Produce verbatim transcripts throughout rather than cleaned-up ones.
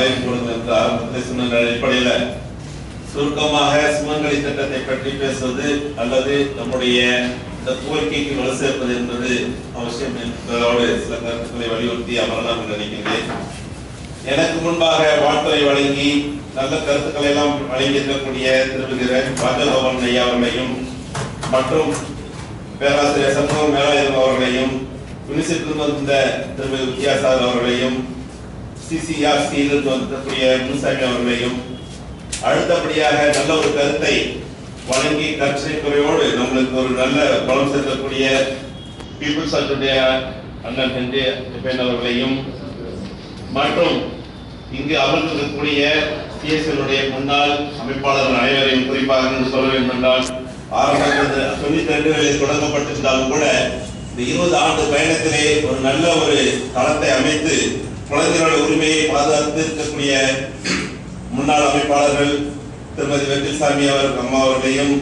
வழங்கி கொடுங்க என்று ஆரம்பத்தில் சொன்ன அடிப்படையில் சுருக்கமாக சுமங்கலி திட்டத்தை பற்றி பேசுவது அல்லது நம்முடைய இந்த கோரிக்கைக்கு வலு சேர்ப்பது என்பது அவசியம் என்பதோடு சில கருத்துக்களை வலியுறுத்தி அமரலாம் என்று நினைக்கின்றேன். எனக்கு முன்பாக வாழ்த்துறை வழங்கி நல்ல கருத்துக்களை எல்லாம் வழங்கியிருக்கக்கூடிய திருவுகிற ராஜகோபாலன் ஐயா அவர்களையும் மற்றும் பேராசிரியர் சண்முகம் மேலாயுதம் அவர்களையும் யூனிவர்சிட்டியிலிருந்து வந்த திரு வித்யாசாகர் அவர்களையும் சிசிஆர்சியிலிருந்து வந்திருக்கக்கூடிய முனுசாமி அவர்களையும் அடுத்தபடியாக நல்ல ஒரு கருத்தை வழங்கி கற்றை குறையோடு நம்மளுக்கு ஒரு நல்ல பலம் சேர்க்கக்கூடிய பீப்புள்ஸ் ஆட்சியுடைய அண்ணன் ஹென்றி பெண் அவர்களையும் மற்றும் இங்கு அமர்ந்திருக்கக்கூடிய சிஎஸ்எல்லுடைய முன்னாள் அமைப்பாளர்கள் அனைவரையும் குறிப்பாக சொல்ல வேண்டும் என்றால் ஆரம்பத்தில் தொண்ணூத்தி ரெண்டுகளில் தொடங்கப்பட்டிருந்தாலும் கூட இந்த இருபது ஆண்டு பயணத்திலே ஒரு நல்ல ஒரு தளத்தை அமைத்து குழந்தைகளோட உரிமையை பாதுகாத்து இருக்கக்கூடிய முன்னாள் அமைப்பாளர்கள் திருமதி வெற்றிசாமி அவர் அம்மா அவர்களையும்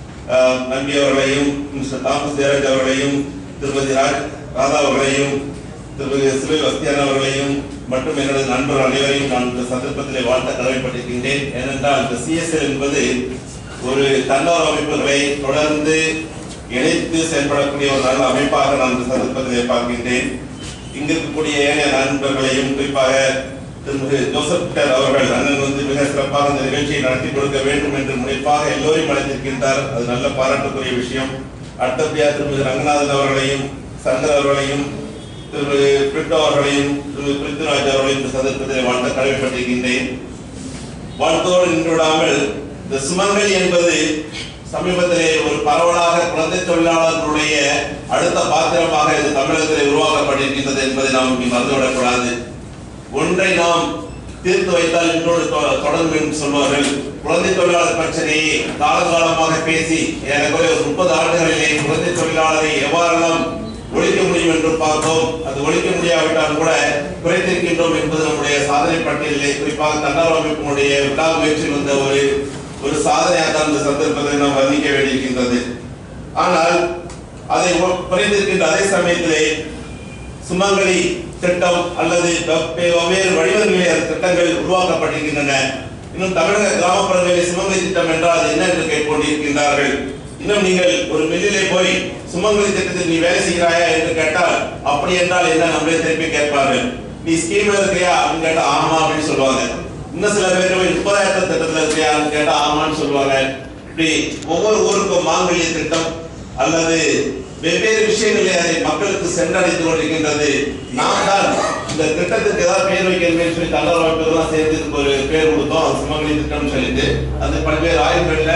நம்பி அவர்களையும் மிஸ்டர் தாமஸ் தேராஜ் அவர்களையும் திருமதி ராதா அவர்களையும் திருமதி சிலை வஸ்தியான் அவர்களையும் மற்றும் எனது நண்பர் அனைவரையும் நான் இந்த சந்தர்ப்பத்திலே வாழ்த்த கடமைப்பட்டிருக்கின்றேன். ஏனென்றால் இந்த சிஎஸ்எல் என்பது ஒரு தன்னார்வ அமைப்புகளை தொடர்ந்து இணைத்து செயல்படக்கூடிய ஒரு நல்ல அமைப்பாக நான் இந்த சந்தர்ப்பத்திலே பார்க்கின்றேன். இங்கு இருக்கக்கூடிய ஏனைய நண்பர்களையும் குறிப்பாக திரு ஜோசப் அவர்கள் அண்ணன் வந்து மிக சிறப்பாக இந்த நிகழ்ச்சியை நடத்தி கொடுக்க வேண்டும் என்று முனைப்பாக எல்லோரையும் அழைத்திருக்கின்றார். அது நல்ல பாராட்டுக்குரிய விஷயம். அடுத்தபடியாக திரு ரங்கநாதன் அவர்களையும் சங்கர் அவர்களையும் திரு பிரிட்டோ அவர்களையும் திரு பிருத்விராஜ் அவர்களையும் இந்த சந்தர்ப்பத்தில் வாழ்த்த கடமைப்பட்டிருக்கின்றேன். வாழ்த்தோடு நின்று விடாமல் இந்த சுமங்கலி என்பது சமீபத்திலே ஒரு பரவலாக குழந்தை தொழிலாளர்களுடைய அடுத்த பாத்திரமாக இது தமிழகத்திலே உருவாக்கப்பட்டிருக்கின்றது என்பதை நாம் இங்கு மறந்துவிடக்கூடாது. ஒன்றை நாம் தீர்த்து வைத்தால் இன்னொரு தொடரும் என்று சொல்வார்கள். குழந்தை தொழிலாளர் பிரச்சனையை காலங்காலமாக பேசி ஏறக்குறைய ஒரு முப்பது ஆண்டுகளிலே குழந்தை தொழிலாளரை எவ்வாறெல்லாம் ஒழிக்க முடியும் என்று பார்த்தோம். அது ஒழிக்க முடியாவிட்டால் கூட குறைத்திருக்கின்றோம் என்பது நம்முடைய சாதனை பட்டியலிலே குறிப்பாக தன்னார்வ அமைப்பினுடைய விழா முயற்சியில் வந்த ஒரு ஒரு சாதனையாக தான் இந்த சந்தர்ப்பத்தை நாம் வர்ணிக்க வேண்டியிருக்கின்றது. ஆனால் அதை குறைந்திருக்கின்ற அதே சமயத்திலே சுமங்கலி திட்டம் அல்லது வெவ்வேறு வடிவங்களிலே அந்த திட்டங்கள் உருவாக்கப்பட்டிருக்கின்றன. இன்னும் தமிழக கிராமப்புறங்களில் சுமங்கலி திட்டம் என்றால் என்ன என்று கேட்டுக்கொண்டிருக்கின்றார்கள். இன்னும் நீங்கள் ஒரு மில்லிலே போய் சுமங்கலி திட்டத்தில் நீ வேலை செய்கிறாயா என்று கேட்டால் அப்படி என்றால் என்ன நம்மளே திருப்பி கேட்பார்கள். நீ ஸ்கீம்ல இருக்கியா அப்படின்னு கேட்டா ஆமா அப்படின்னு சொல்லுவாங்க. இன்னும் சில பேர் முப்பதாயிரத்து திட்டத்தில் இருக்கியான்னு கேட்டா ஆமான்னு சொல்லுவாங்க. இப்படி ஒவ்வொரு ஊருக்கும் மாங்கல்ய திட்டம் அல்லது வெவ்வேறு விஷயங்களை அதை மக்களுக்கு சென்றடைந்து கொண்டிருக்கின்றது. நாம் தான் இந்த திட்டத்துக்கு ஏதாவது பேர் வைக்கணும்னு சொல்லி தன்னார்வ அமைப்புகள்லாம் சேர்த்து ஒரு பேர் கொடுத்தோம். அது சுமங்கலி திட்டம் சொல்லிட்டு அது பல்வேறு ஆய்வுகள்ல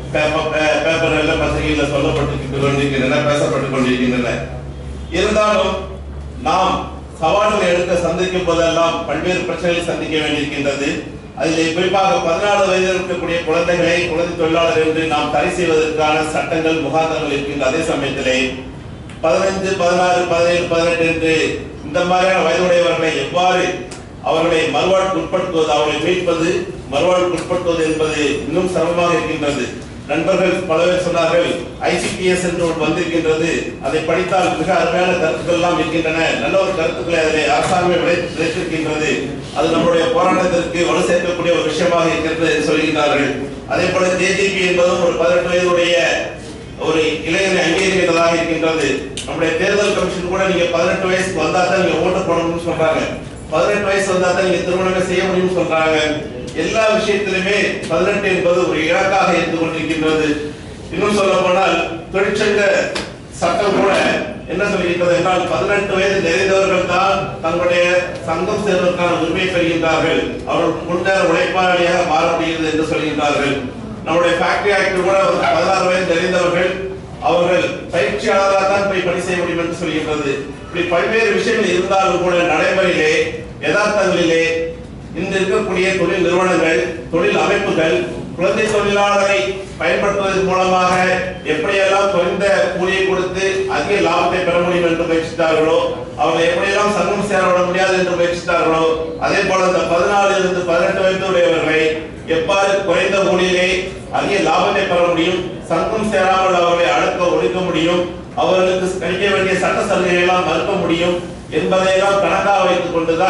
பேப்பர்ல பத்திரிகையில சொல்லப்பட்டு கொண்டிருக்கின்றன, பேசப்பட்டுக் கொண்டிருக்கின்றன. இருந்தாலும் நாம் சவால்களை எடுக்க சந்திக்கும் போதெல்லாம் பல்வேறு பிரச்சனைகளை சந்திக்க வேண்டியிருக்கின்றது. அதில் குறிப்பாக பதினாலு வயதில் இருக்கக்கூடிய குழந்தைகளை குழந்தை தொழிலாளர் என்று நாம் தடை செய்வதற்கான சட்டங்கள் முகாந்தங்கள் இருக்கின்ற அதே சமயத்திலே பதினைந்து பதினாறு பதினேழு பதினெட்டு என்று இந்த மாதிரியான வயதுடையவர்களை எவ்வாறு அவர்களை மறுவாழ்வுக்கு உட்படுத்துவது, அவர்களை மீட்பது, மறுவாழ்வுக்கு உட்படுத்துவது என்பது இன்னும் சிரமமாக இருக்கின்றது. நண்பர்கள் பல பேர் சொன்னார்கள் ஐசிபிஎஸ் என்று ஒன்று வந்திருக்கின்றது, அதை படித்தால் மிக அருமையான கருத்துக்கள் எல்லாம் இருக்கின்றன, நல்ல ஒரு கருத்துக்களை அதில் அரசாங்கமே விளைத்திருக்கின்றது, அது நம்முடைய போராட்டத்திற்கு வலு சேர்க்கக்கூடிய ஒரு விஷயமாக இருக்கிறது என்று சொல்கின்றார்கள். அதே போல ஜேஜிபி என்பதும் ஒரு பதினெட்டு வயதுடைய ஒரு இளைஞரை அங்கீகரிக்கிறதாக இருக்கின்றது. நம்முடைய தேர்தல் கமிஷன் கூட நீங்க பதினெட்டு வயசுக்கு வந்தா தான் நீங்க ஓட்டு போடணும்னு சொல்றாங்க, பதினெட்டு வயசு வந்தா தான் நீங்க திருமணமே செய்ய முடியும்னு சொல்றாங்க. எல்லா விஷயத்திலுமே பதினெட்டு என்பது ஒரு இலக்காக இருந்து கொண்டிருக்கின்றது. இன்னும் சொல்ல போனால் தொழிற்சங்க சட்டம் கூட என்ன சொல்லியிருக்கிறது என்றால் பதினெட்டு வயது நிறைந்தவர்கள் தான் தங்களுடைய சங்கம் சேர்வதற்கான உரிமை பெறுகின்றார்கள், அவர்கள் முன்னேற உழைப்பாளியாக மாற முடிகிறது என்று சொல்கின்றார்கள். நம்முடைய ஃபேக்டரி ஆக்ட் கூட பதினாறு வயது நிறைந்தவர்கள் அவர்கள் பயிற்சியாளராக தான் போய் பணி செய்ய முடியும் என்று சொல்கின்றது. இப்படி பல்வேறு விஷயங்கள் இருந்தாலும் கூட நடைமுறையிலே யதார்த்தங்களிலே இந்த இருக்கக்கூடிய தொழில் நிறுவனங்கள் தொழில் அமைப்புகள் குழந்தை தொழிலாளரை பயன்படுத்துவதன் மூலமாக எப்படியெல்லாம் குறைந்த கூலியை கொடுத்து அதிக லாபத்தை பெற முடியும் என்று முயற்சித்தார்களோ, அவங்க எப்படியெல்லாம் சங்கம் சேரவிட முடியாது என்று முயற்சித்தார்களோ, அதே போல இந்த பதினாலு இருந்து பதினெட்டு வயதுடையவர்களை எவ்வாறு குறைந்த கூலியிலே அதிக லாபத்தை பெற முடியும், சங்கம் சேராமல் அவர்களை அடக்க ஒழிக்க முடியும், அவர்களுக்கு கிடைக்க வேண்டிய சட்ட சலுகைகளை எல்லாம் மறுக்க முடியும் என்பதையெல்லாம் கணக்காக வைத்துக் கொண்டுதான்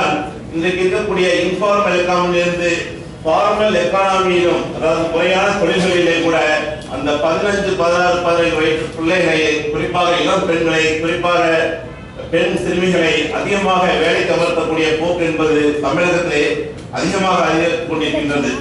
இன்றைக்கு இருக்கக்கூடிய இன்ஃபார்மல் எக்கானமிலிருந்து ஃபார்மல் எக்கானமியிலும், அதாவது முறையான தொழில்களிலே கூட அந்த பதினஞ்சு பதினாறு பதினேழு வயது பிள்ளைகளை, குறிப்பாக இளம் பெண்களை, குறிப்பாக பெண் சிறுமிகளை அதிகமாக வேலைக்கு அமர்த்தக்கூடிய போக்கு என்பது தமிழகத்திலே அதிகமாக அதிகரித்துக் கொண்டிருக்கின்றது.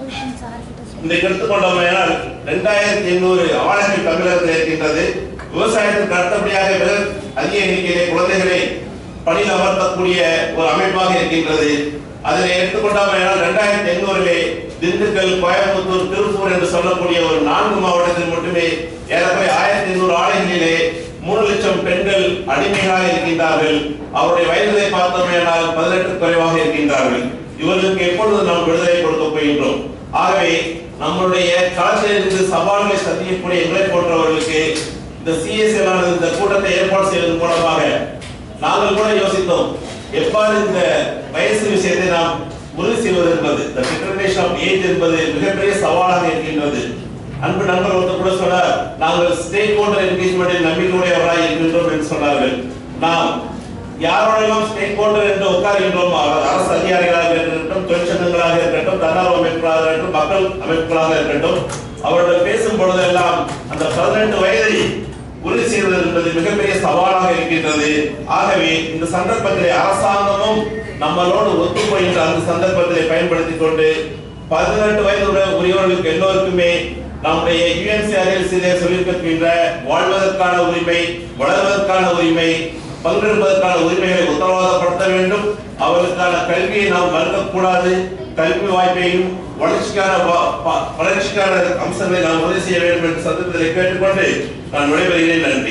இன்றைக்கு எடுத்துக்கொண்டோமையால் இரண்டாயிரத்தி எண்ணூறு ஆலைகள் தமிழகத்தில் இருக்கின்றது. விவசாயத்திற்கு அடுத்தபடியாக அதிக எண்ணிக்கையிலே குழந்தைகளை பணியில் அமர்த்தக்கூடிய ஒரு அமைப்பாக இருக்கின்றது. அதில் எடுத்துக்கொண்டோமையால் இரண்டாயிரத்தி எண்ணூறிலே திண்டுக்கல், கோயம்புத்தூர், திருப்பூர் என்று சொல்லக்கூடிய ஒரு நான்கு மாவட்டத்தில் மட்டுமே ஏறக்குறைய ஆயிரத்தி எண்ணூறு ஆலைகளிலே மூணு லட்சம் பெண்கள் அடிமைகளாக இருக்கின்றார்கள். அவருடைய வயதை பார்த்தோமேனால் பதினெட்டு குறைவாக இருக்கின்றார்கள். இவர்களுக்கு எப்பொழுது நாம் விடுதலை கொடுக்க போகின்றோம்? ஆகவே நம்முடைய களத்திலிருந்து சவால்களை சந்திக்கக்கூடிய எங்களை போன்றவர்களுக்கு இந்த சிஎஸ்எல் இந்த கூட்டத்தை ஏற்பாடு செய்வதன் மூலமாக நாங்கள் கூட யோசித்தோம், எவ்வாறு இந்த வயசு விஷயத்தை நாம் உறுதி செய்வது என்பது, இந்த டிட்டர்மினேஷன் ஆஃப் ஏஜ் என்பது மிகப்பெரிய சவாலாக இருக்கின்றது. அன்பு நண்பர் ஒருத்தர் கூட சொன்னார், நாங்கள் ஸ்டேக் ஹோல்டர் என்கேஜ்மெண்டில் நம்பிக்கையுடையவராக இருக்கின்றோம் என்று சொன்னார்கள். நாம் யாரோடெல்லாம் ஸ்டேக் ஹோல்டர் என்று உட்கார்கின்றோம், அரசு அதிகாரிகளாக இருக்கட்டும், தொழிற்சங்கங்களாக இருக்கட்டும், தன்னார்வ அமைப்புகளாக இருக்கட்டும், மக்கள் அமைப்புகளாக இருக்கட்டும், அவர்கள் பேசும் பொழுதெல்லாம் அந்த பதினெட்டு வயதை உறுதி செய்வது என்பது மிகப்பெரிய சவாலாக இருக்கின்றது. ஆகவே இந்த சந்தர்ப்பத்திலே அரசாங்கமும் நம்மளோடு ஒத்துப்போகின்ற அந்த சந்தர்ப்பத்தை பயன்படுத்திக் கொண்டு பதினெட்டு வயது உரியவர்களுக்கு எல்லோருக்குமே நம்முடைய யுஎன்சிஆரில் சொல்லியிருக்கின்ற வாழ்வதற்கான உரிமை, வளர்வதற்கான உரிமை, பங்கெடுப்பதற்கான உரிமைகளை உத்தரவாதப்படுத்த வேண்டும். அவர்களுக்கான கல்வியை நாம் மறுக்கக்கூடாது. கல்வி வாய்ப்பையும் வளர்ச்சிக்கான வளர்ச்சிக்கான அம்சங்களை நாம் உறுதி செய்ய வேண்டும் என்று சந்தர்ப்பத்தை கேட்டுக்கொண்டு நான் விடைபெறுகிறேன். நன்றி.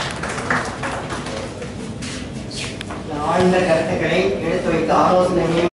ஆழ்ந்த கருத்துக்களை எடுத்து வைத்து ஆலோசனை